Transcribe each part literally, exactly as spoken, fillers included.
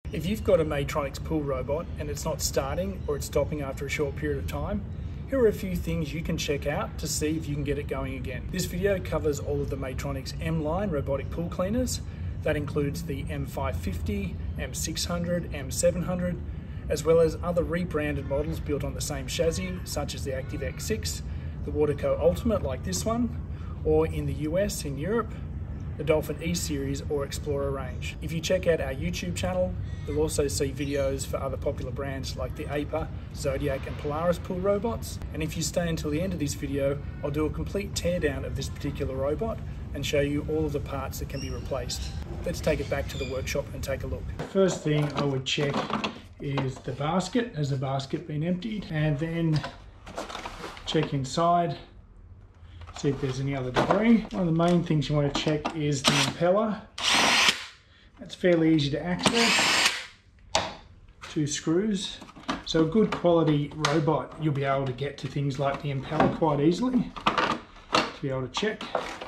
If you've got a Maytronics pull robot and it's not starting or it's stopping after a short period of time, here are a few things you can check out to see if you can get it going again. This video covers all of the Maytronics M-Line robotic pull cleaners. That includes the M five fifty, M six hundred, M seven hundred, as well as other rebranded models built on the same chassis, such as the ActiveX six, the Waterco Ultimate like this one, or in the U S, in Europe, the Dolphin E-Series or Explorer range. If you check out our YouTube channel, you'll also see videos for other popular brands like the A P A, Zodiac and Polaris pull robots. And if you stay until the end of this video, I'll do a complete teardown of this particular robot and show you all of the parts that can be replaced. Let's take it back to the workshop and take a look. First thing I would check is the basket. Has the basket been emptied? And then check inside, see if there's any other debris. One of the main things you want to check is the impeller. That's fairly easy to access. Two screws. So a good quality robot, you'll be able to get to things like the impeller quite easily to be able to check.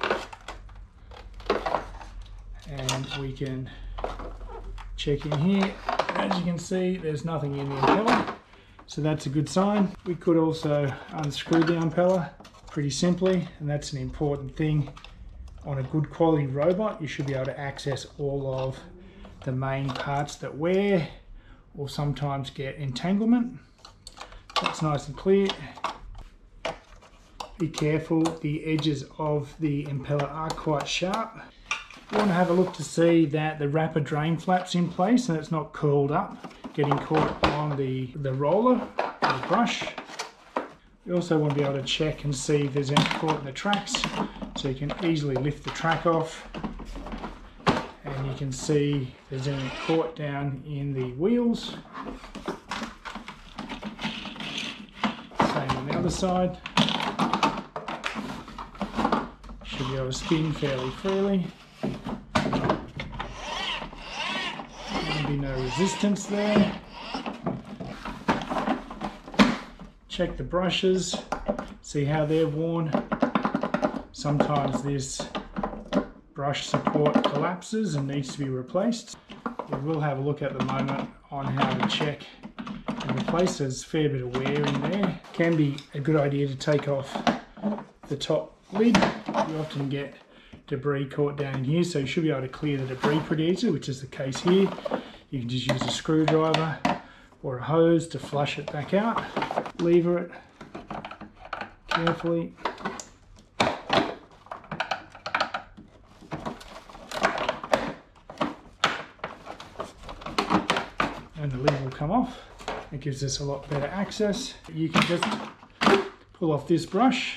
And we can check in here. As you can see, there's nothing in the impeller, so that's a good sign. We could also unscrew the impeller pretty simply, and that's an important thing. On a good quality robot, you should be able to access all of the main parts that wear or sometimes get entanglement. That's nice and clear. Be careful, the edges of the impeller are quite sharp. You want to have a look to see that the rapid drain flap's in place and it's not curled up, getting caught on the, the roller or the brush. You also want to be able to check and see if there's any caught in the tracks, so you can easily lift the track off and you can see if there's any caught down in the wheels. Same on the other side. Should be able to spin fairly freely. Be no resistance there. Check the brushes, see how they're worn. Sometimes this brush support collapses and needs to be replaced. We will have a look at the moment on how to check and replace. There's a fair bit of wear in there. Can be a good idea to take off the top lid. You often get debris caught down in here, so you should be able to clear the debris pretty easily, which is the case here. You can just use a screwdriver or a hose to flush it back out. Lever it carefully. And the lid will come off. It gives us a lot better access. You can just pull off this brush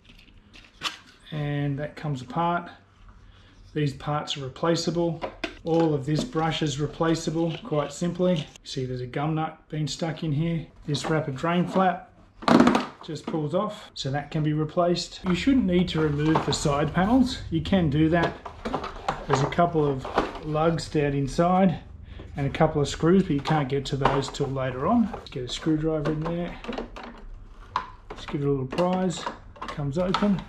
and that comes apart. These parts are replaceable. All of this brush is replaceable quite simply. You see there's a gum nut being stuck in here. This rapid drain flap just pulls off, so that can be replaced. You shouldn't need to remove the side panels. You can do that. There's a couple of lugs down inside and a couple of screws, but you can't get to those till later on. Let's get a screwdriver in there. Just give it a little prise. It comes open.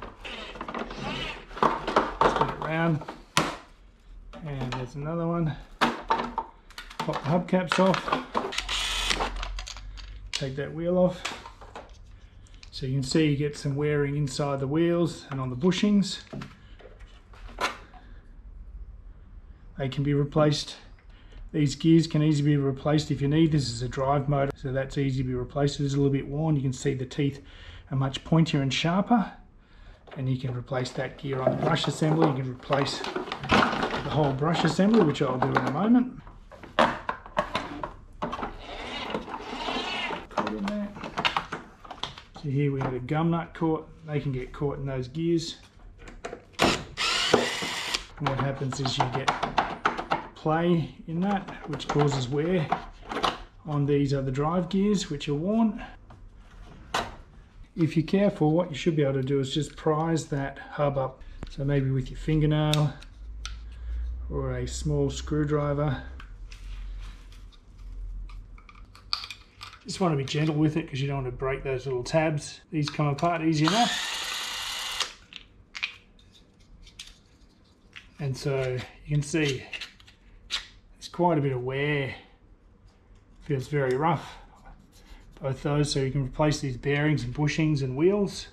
Spin it around. And there's another one. Pop the hubcaps off. Take that wheel off. So you can see you get some wearing inside the wheels and on the bushings. They can be replaced. These gears can easily be replaced if you need. This is a drive motor, so that's easy to be replaced. It is a little bit worn. You can see the teeth are much pointier and sharper. And you can replace that gear on the brush assembly. You can replace the whole brush assembly, which I'll do in a moment. Put in there. So here we have a gum nut caught. They can get caught in those gears. And what happens is you get play in that, which causes wear on these other drive gears, which are worn. If you're careful, what you should be able to do is just prise that hub up. So maybe with your fingernail or a small screwdriver. Just want to be gentle with it because you don't want to break those little tabs. These come apart easy enough. And so you can see there's quite a bit of wear Feels very rough, both those, so you can replace these bearings and bushings and wheels.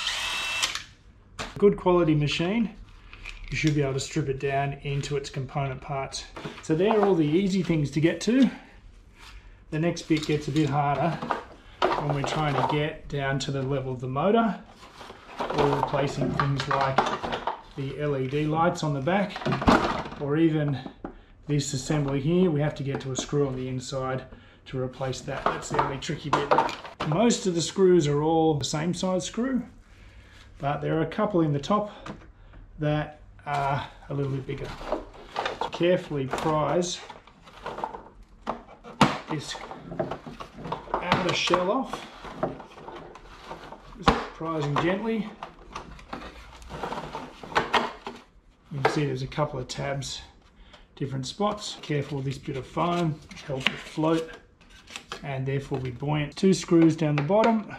Good quality machine. You should be able to strip it down into its component parts. So there are all the easy things to get to. The next bit gets a bit harder when we're trying to get down to the level of the motor, or replacing things like the L E D lights on the back, or even this assembly here. We have to get to a screw on the inside to replace that. That's the only tricky bit. Most of the screws are all the same size screw, but there are a couple in the top that are a little bit bigger. So carefully prise this outer shell off, just prising gently. You can see there's a couple of tabs, different spots. Careful with this bit of foam, helps it float and therefore be buoyant. Two screws down the bottom.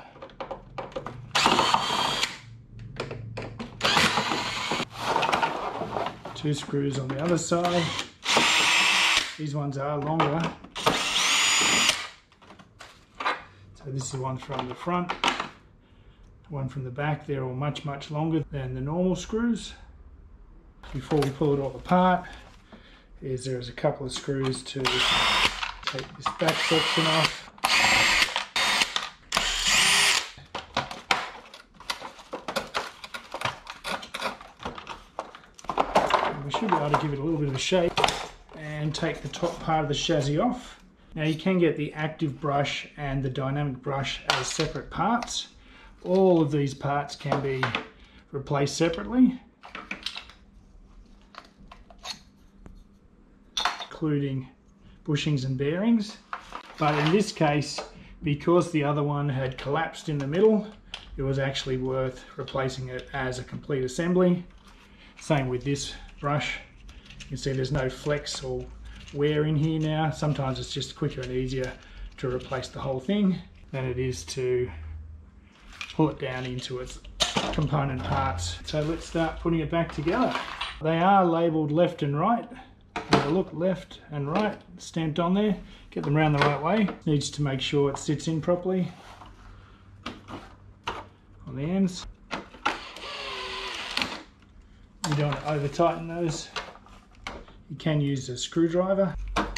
Two screws on the other side. These ones are longer. So this is the one from the front, one from the back. They're all much, much longer than the normal screws. Before we pull it all apart, is there's a couple of screws to take this back section off. And we should be able to give it a little bit of a shape and take the top part of the chassis off. Now you can get the active brush and the dynamic brush as separate parts. All of these parts can be replaced separately, including bushings and bearings. But in this case, because the other one had collapsed in the middle, it was actually worth replacing it as a complete assembly. Same with this brush. You can see there's no flex or wear in here now. Sometimes it's just quicker and easier to replace the whole thing than it is to pull it down into its component parts. So let's start putting it back together. They are labelled left and right. Have a look, left and right, stamped on there. Get them around the right way. Needs to make sure it sits in properly on the ends. You don't want to over tighten those. You can use a screwdriver.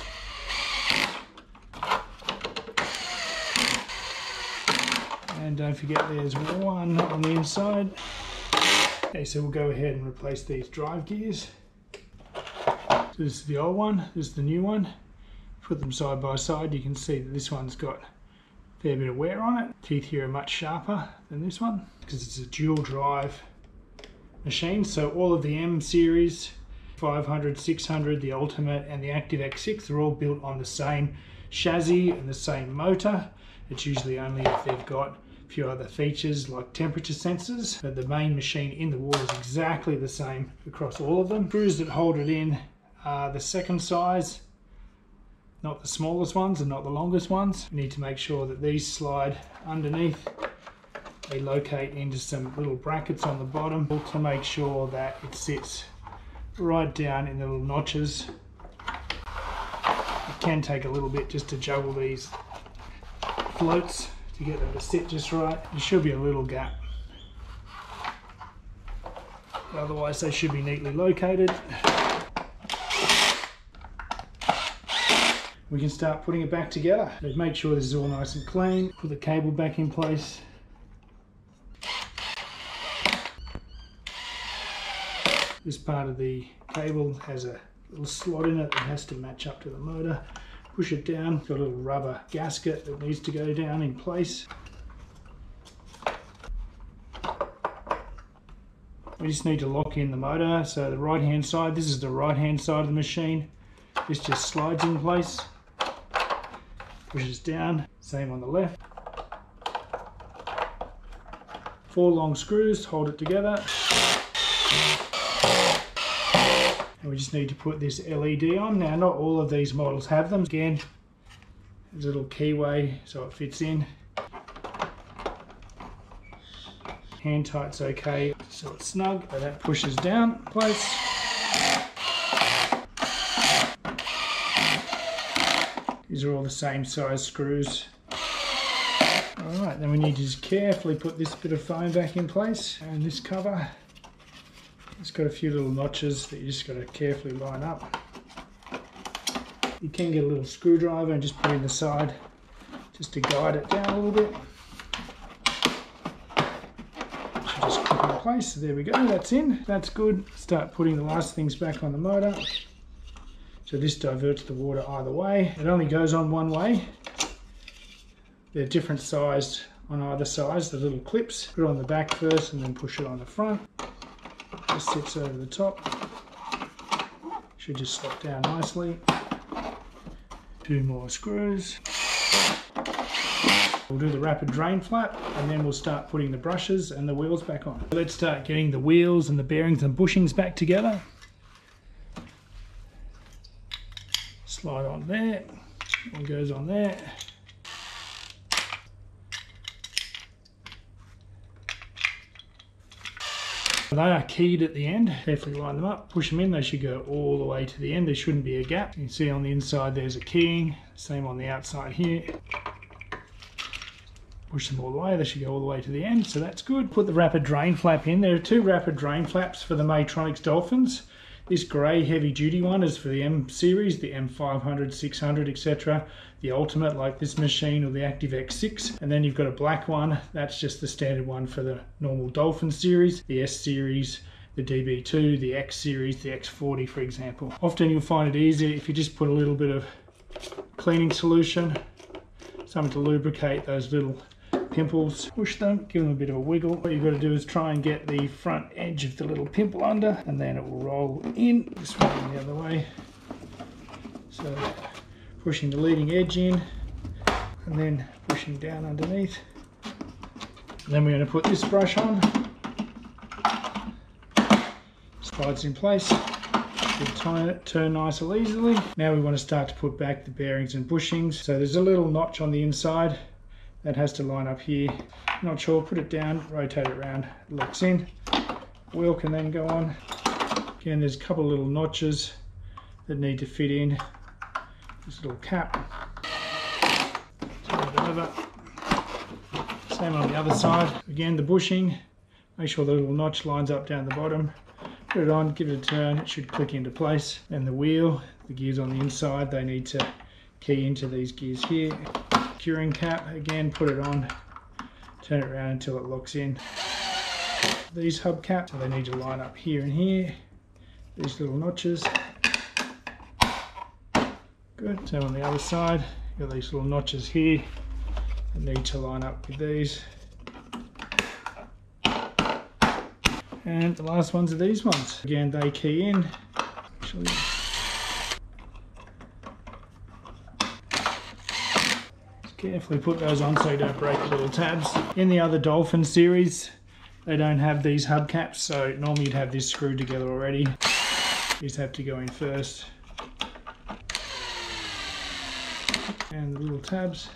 And don't forget there's one on the inside. Okay, so we'll go ahead and replace these drive gears. So this is the old one, this is the new one. Put them side by side, you can see that this one's got a fair bit of wear on it. Teeth here are much sharper than this one because it's a dual drive machine. So all of the M series, five hundred, six hundred, the Ultimate and the Active X six, they're all built on the same chassis and the same motor. It's usually only if they've got a few other features like temperature sensors, but the main machine in the wall is exactly the same across all of them. Screws that hold it in are the second size, not the smallest ones and not the longest ones. You need to make sure that these slide underneath. They locate into some little brackets on the bottom to make sure that it sits right down in the little notches. It can take a little bit just to juggle these floats to get them to sit just right. There should be a little gap, but otherwise they should be neatly located. We can start putting it back together. So make sure this is all nice and clean. Put the cable back in place. This part of the cable has a little slot in it that has to match up to the motor. Push it down. Got a little rubber gasket that needs to go down in place. We just need to lock in the motor. So the right hand side, this is the right hand side of the machine. This just slides in place. Pushes down. Same on the left. Four long screws hold it together. And we just need to put this L E D on. Now, not all of these models have them. Again, there's a little keyway so it fits in. Hand tight's okay, so it's snug. So that pushes down in place. These are all the same size screws. Alright, then we need to just carefully put this bit of foam back in place, and this cover, it's got a few little notches that you just got to carefully line up. You can get a little screwdriver and just put it in the side just to guide it down a little bit. Should just clip in place. So there we go, that's in. That's good. Start putting the last things back on the motor. So this diverts the water either way. It only goes on one way. They're different sized on either side, the little clips. Put it on the back first and then push it on the front. Just sits over the top. Should just slot down nicely. Two more screws. We'll do the rapid drain flap and then we'll start putting the brushes and the wheels back on. Let's start getting the wheels and the bearings and bushings back together. Slide on there, one goes on there. They are keyed at the end. Carefully line them up, push them in. They should go all the way to the end. There shouldn't be a gap. You can see on the inside there's a keying. Same on the outside here. Push them all the way. They should go all the way to the end, so that's good. Put the rapid drain flap in. There are two rapid drain flaps for the Maytronics Dolphins. This grey heavy duty one is for the M series, the M five hundred, six hundred, et cetera. The Ultimate, like this machine, or the Active X six. And then you've got a black one, that's just the standard one for the normal Dolphin series, the S series, the D B two, the X series, the X forty, for example. Often you'll find it easier if you just put a little bit of cleaning solution, something to lubricate those little pimples. Push them, give them a bit of a wiggle. What you've got to do is try and get the front edge of the little pimple under, and then it will roll in, this way and the other way. So pushing the leading edge in and then pushing down underneath. And then we're going to put this brush on. Slides in place. Should turn it turn nice and easily. Now we want to start to put back the bearings and bushings. So there's a little notch on the inside that has to line up here. Not sure, put it down, rotate it around, it locks in. Wheel can then go on. Again, there's a couple of little notches that need to fit in. This little cap. Turn it over. Same on the other side. Again, the bushing, make sure the little notch lines up down the bottom. Put it on, give it a turn, it should click into place. And the wheel, the gears on the inside, they need to key into these gears here. Curing cap, again, put it on, turn it around until it locks in. These hubcaps, so they need to line up here and here. These little notches. Good. So on the other side, you've got these little notches here that need to line up with these. And the last ones are these ones. Again, they key in. Actually, carefully put those on so you don't break the little tabs. In the other Dolphin series, they don't have these hubcaps, so normally you'd have this screwed together already. These have to go in first. And the little tabs,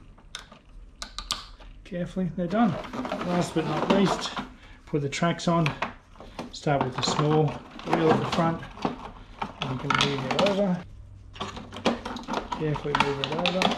carefully, they're done. Last but not least, put the tracks on. Start with the small wheel at the front, and you can move it over. Carefully move it over.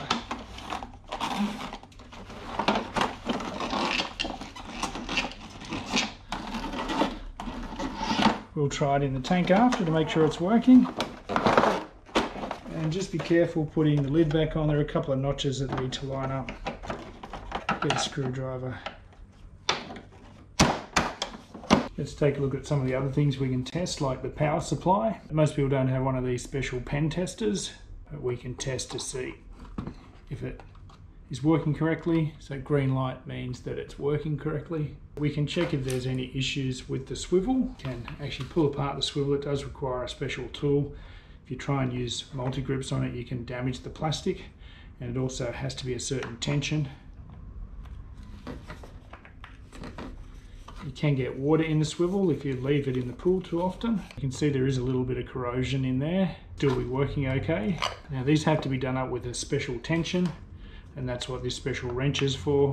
We'll try it in the tank after to make sure it's working. And just be careful putting the lid back on. There are a couple of notches that need to line up. Get a screwdriver. Let's take a look at some of the other things we can test, like the power supply. Most people don't have one of these special pen testers, but we can test to see if it is working correctly. So green light means that it's working correctly. We can check if there's any issues with the swivel. Can actually pull apart the swivel. It does require a special tool. If you try and use multi-grips on it, you can damage the plastic, and it also has to be a certain tension. You can get water in the swivel if you leave it in the pool too often. You can see there is a little bit of corrosion in there. Still be working okay. Now these have to be done up with a special tension, and that's what this special wrench is for,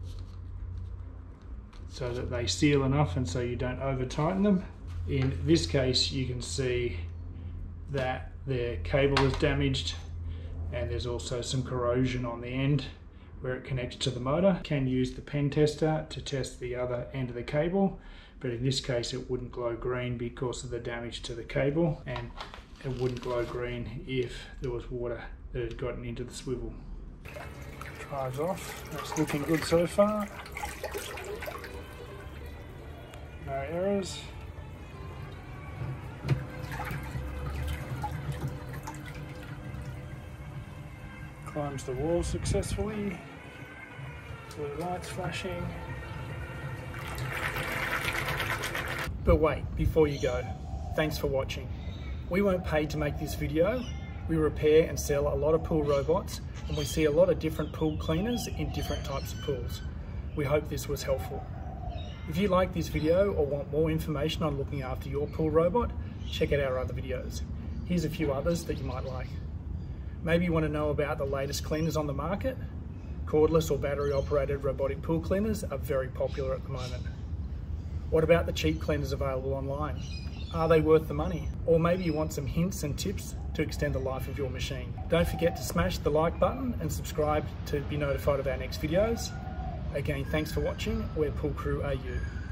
so that they seal enough and so you don't over tighten them. In this case, you can see that their cable is damaged and there's also some corrosion on the end where it connects to the motor. Can use the pen tester to test the other end of the cable, but in this case it wouldn't glow green because of the damage to the cable, and it wouldn't glow green if there was water that had gotten into the swivel. Drives off. That's looking good so far. No errors. Climbs the wall successfully. Blue lights flashing. But wait, before you go, thanks for watching. We weren't paid to make this video. We repair and sell a lot of pool robots, and we see a lot of different pool cleaners in different types of pools. We hope this was helpful. If you like this video or want more information on looking after your pool robot, check out our other videos. Here's a few others that you might like. Maybe you want to know about the latest cleaners on the market? Cordless or battery operated robotic pool cleaners are very popular at the moment. What about the cheap cleaners available online? Are they worth the money? Or maybe you want some hints and tips to extend the life of your machine. Don't forget to smash the like button and subscribe to be notified of our next videos. Again, thanks for watching. We're Pool Crew A U.